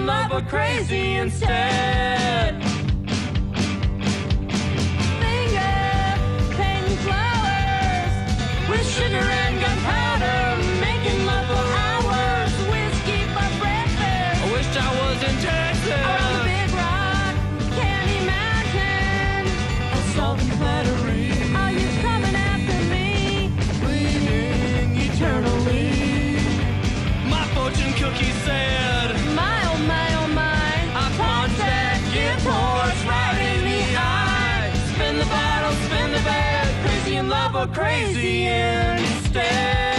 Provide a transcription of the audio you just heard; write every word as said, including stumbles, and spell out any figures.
in love or crazy instead. Finger painting flowers with sugar and gunpowder, making love for hours, whiskey for breakfast. I wished I was in Texas, around the big rock, Candy Mountain, assault and battery. Are you coming after me? Bleeding eternally. My fortune cookie said, my oh my oh my, I punched that gift horse right in the eye. Spin the bottle, spin the bag, crazy in love or crazy instead.